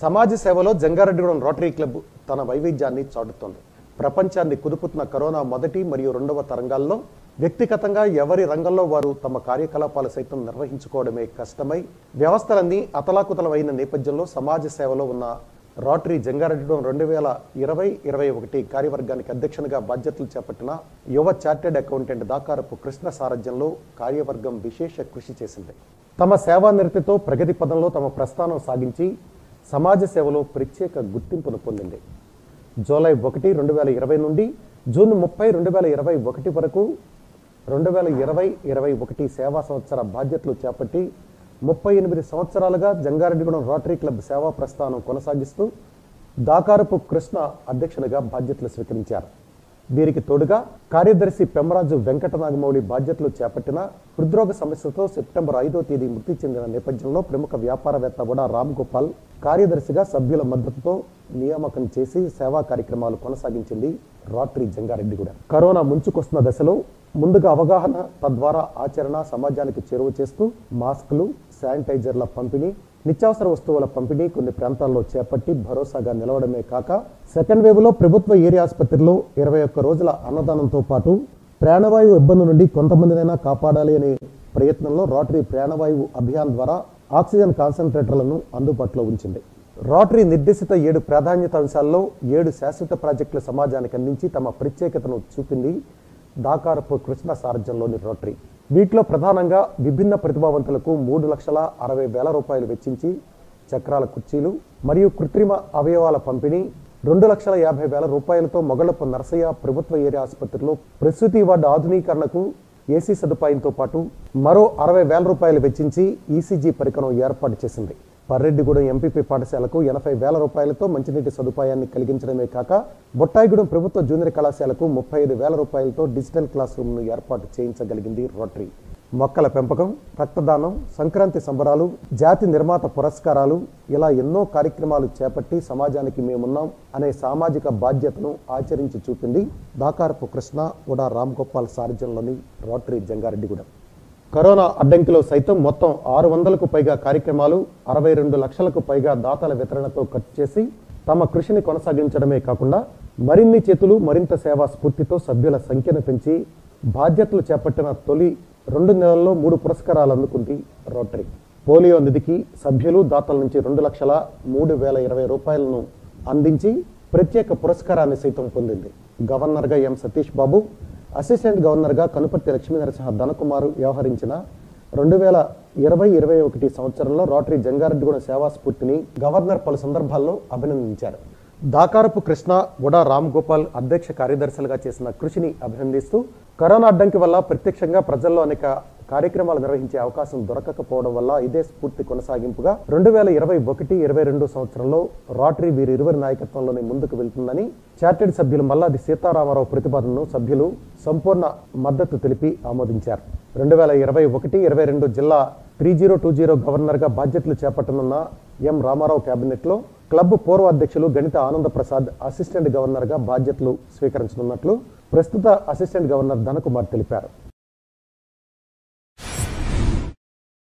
సమాజ సేవలో Jangareddygudem rotary club తన వైవిధ్యాన్ని చాటుతోంది. ప్రపంచాన్ని కుదుపుతున్న కరోనా మొదటి మరియు రెండవ తరంగాల్లో వ్యక్తిగతంగా ఎవరి రంగంలో వారు తమ కార్యకలాపాలు సైతం నిర్వహించుకోవడమే కష్టమై వ్యవస్థలన్నీ అతలాకుతలమైన నేపథ్యంలో సమాజ సేవలో ఉన్న రోటరీ జంగారెడ్డిగూడెం 2020-21 కార్యవర్గానికి అధ్యక్షునిగా బాధ్యతలు చేపట్టిన యువ చార్టెడ్ అకౌంటెంట్ దాకారపు కృష్ణ సారథ్యంలో కార్యవర్గం విశేష కృషి చేసింది. తమ సేవా నిరతితో ప్రగతి పదంలో తమ ప్రస్థానం సాగించి సమాజ సేవలో ప్రత్యేక గుర్తింపును పొందింది. జూలై 1, 2020 నుండి జూన్ 30, 2021 వరకు 2020-21 సేవా సంవత్సర బాధ్యతలు చేపట్టి 38 సంవత్సరాలుగా జంగారెడ్డిగూడెం రోటరీ క్లబ్ సేవా ప్రస్థానం కొనసాగిస్తూ దాకారపు కృష్ణ అధ్యక్షునిగా బాధ్యతలు స్వీకరించారు. వీరికి తోడుగా కార్యదర్శి పెమ్మరాజు వెంకట నాగమౌళి బాధ్యతలు చేపట్టిన హృద్రోగ సమస్యతో సెప్టెంబర్ 5వ తేదీ మృతి చెందిన నేపథ్యంలో ప్రముఖ వ్యాపారవేత్త ఉడా రామ్ గోపాల్ కార్యదర్శిగా సభ్యుల మద్దతుతో నియామకం చేసి సేవా కార్యక్రమాలు కొనసాగించింది రోటరీ జంగారెడ్డిగూడెం. కరోనా ముంచుకొస్తున్న దశలో ముందుగా అవగాహన, తద్వారా ఆచరణ సమాజానికి చేరువ చేస్తూ మాస్కులు, శానిటైజర్ల పంపిణీ, నిత్యావసర వస్తువుల పంపిణీ కొన్ని ప్రాంతాల్లో చేపట్టి భరోసాగా నిలవడమే కాక సెకండ్ వేవ్ లో ప్రభుత్వ ఏరియా ఆసుపత్రిలో 21 రోజుల అన్నదానంతో పాటు ప్రాణవాయువు ఇబ్బంది నుండి కొంతమందినైనా కాపాడాలి అనే ప్రయత్నంలో రోటరీ ప్రాణవాయువు అభియాన్ ద్వారా ఆక్సిజన్ కాన్సన్ట్రేటర్లను అందుబాటులో ఉంచింది. రోటరీ నిర్దేశిత 7 ప్రాధాన్యత అంశాల్లో 7 శాశ్వత ప్రాజెక్టుల సమాజానికి అందించి తమ ప్రత్యేకతను చూపింది దాకారపు కృష్ణ సారథ్యంలోని రోటరీ. వీటిలో ప్రధానంగా విభిన్న ప్రతిభావంతులకు 3,60,000 రూపాయలు వెచ్చించి చక్రాల కుర్చీలు మరియు కృత్రిమ అవయవాల పంపిణీ, 2,50,000 రూపాయలతో మొగళపు నరసయ్య ప్రభుత్వ ఏరియా ఆసుపత్రిలో ప్రసూతి వార్డు ఆధునీకరణకు ఏసీ సదుపాయంతో పాటు మరో 60,000 రూపాయలు వెచ్చించి ఈసీజీ పరికరం ఏర్పాటు చేసింది. పర్రెడ్డిగూడెం ఎంపీపీ పాఠశాలకు 80,000 రూపాయలతో మంచినీటి సదుపాయాన్ని కలిగించడమే కాక బొట్టాయిగూడెం ప్రభుత్వ జూనియర్ కళాశాలకు 35,000 రూపాయలతో డిజిటల్ క్లాస్ రూమ్ను ఏర్పాటు చేయించగలిగింది రోటరీ. మొక్కల పెంపకం, రక్తదానం, సంక్రాంతి సంబరాలు, జాతి నిర్మాత పురస్కారాలు ఇలా ఎన్నో కార్యక్రమాలు చేపట్టి సమాజానికి మేమున్నాం అనే సామాజిక బాధ్యతను ఆచరించి చూపింది దాకారపు కృష్ణ, ఉడా రామ్ గోపాల్ సారథ్యంలోని రోటరీ జంగారెడ్డిగూడెం. కరోనా అడ్డంకిలో సైతం మొత్తం 600కు పైగా కార్యక్రమాలు, 62 లక్షలకు పైగా దాతల వితరణతో ఖర్చు చేసి తమ కృషిని కొనసాగించడమే కాకుండా మరిన్ని చేతులు, మరింత సేవా స్ఫూర్తితో సభ్యుల సంఖ్యను పెంచి బాధ్యతలు చేపట్టిన తొలి 2 నెలల్లో 3 పురస్కారాలు అందుకుంది రోటరీ. పోలియో నిధికి సభ్యులు దాతల నుంచి 2,03,020 రూపాయలను అందించి ప్రత్యేక పురస్కారాన్ని సైతం పొందింది. గవర్నర్గా ఎం సతీష్ బాబు, అసిస్టెంట్ గవర్నర్గా కనుపర్తి లక్ష్మీ నరసింహ ధనకుమారు వ్యవహరించిన 2020-21 సంవత్సరంలో రోటరీ జంగారెడ్డిగూడెం సేవా స్ఫూర్తిని గవర్నర్ పలు సందర్భాల్లో అభినందించారు. దాకారపు కృష్ణ, ఉడా రామ్ గోపాల్ అధ్యక్ష కార్యదర్శులుగా చేసిన కృషిని అభినందిస్తూ కరోనా అడ్డంకి వల్ల ప్రత్యక్షంగా ప్రజల్లో అనేక కార్యక్రమాలు నిర్వహించే అవకాశం దొరకకపోవడం వల్ల ఇదే స్ఫూర్తి కొనసాగింపుగా 2021-22 సంవత్సరంలో రోటరీ వీరిరువురి నాయకత్వంలోనే ముందుకు వెళ్తుందని చార్టెడ్ సభ్యులు మల్లాది సీతారామారావు ప్రతిపాదనను సభ్యులు సంపూర్ణ మద్దతు తెలిపి ఆమోదించారు. 2021-22 జిల్లా 3020 గవర్నర్గా బాధ్యతలు చేపట్టనున్న ఎం రామారావు కేబినెట్లో క్లబ్ పూర్వ అధ్యక్షులు గణిత ఆనంద ప్రసాద్ అసిస్టెంట్ గవర్నర్గా బాధ్యతలు స్వీకరించనున్నట్లు ప్రస్తుత అసిస్టెంట్ గవర్నర్ ధనకుమార్ తెలిపారు.